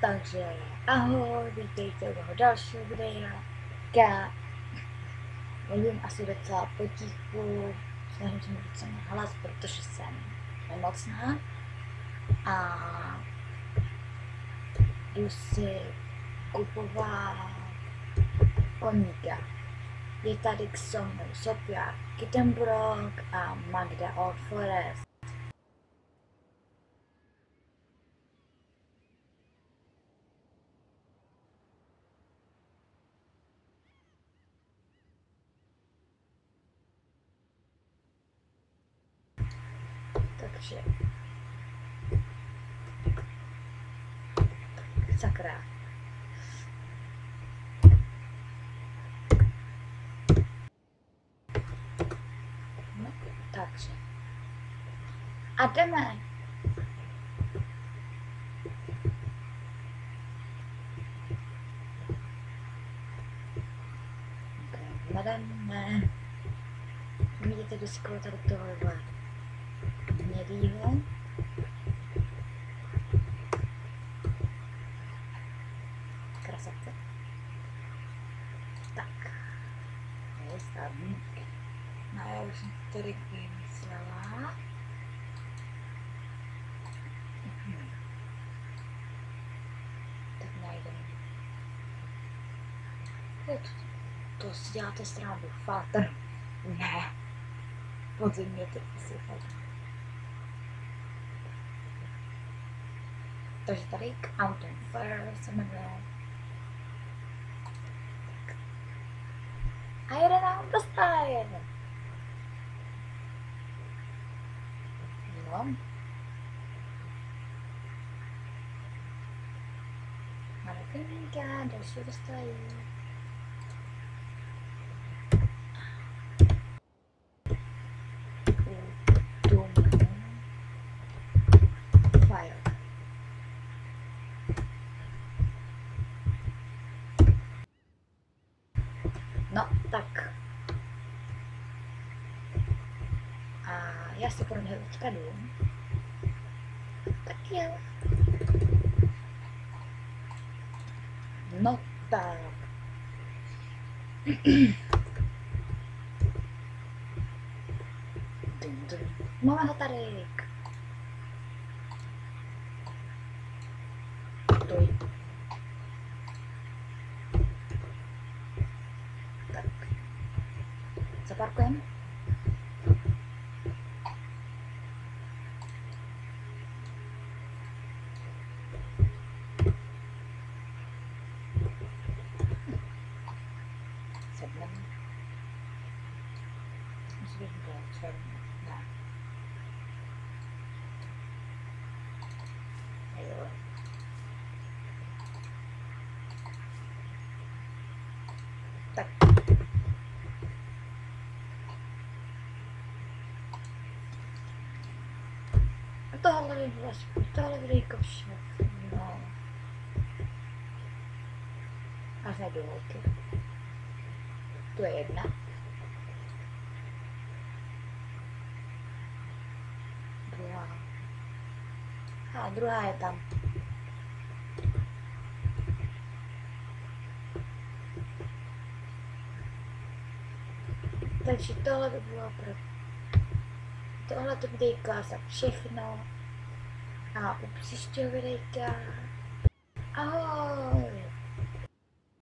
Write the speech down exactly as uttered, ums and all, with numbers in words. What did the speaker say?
Takže ahoj, vítejte u toho dalšího videa. Já mluvím asi docela potichu, snažím se mluvit docela hlas, protože jsem nemocná a jdu si kupovat koníka. Je tady k tomu Sophia Kittenbrook a Magda Old Forest. Takže sakra. No, takže. A jdeme. Jdeme. Vidíte disko tady tohohle hnědýho. Krasavce. Tak. Je stavník. No já už jsem tady vymyslela. Mhm. Tak najdeme. To, to si děláte srandu. Falter. Ne. Podzimně to si falter. Takže tady k Autumn Fair se jmenuje. A jeden nám dostane. No. Máme koníka, další dostají. No, tak. A já si pro něho teďka jdu. Tak jo. No tak. Dum, dum. Máme ho tady. Tuj. Tak. Zaparkujeme. Sedneme. Musí být černý. Ne. Jo. Tak. A tohle by bylo tohle videjko všechno. A zajdu holky. Tu je jedna. Druhá. A druhá je tam. Takže tohle by bylo pro tohle to videjka za všechno. A u příštího videjka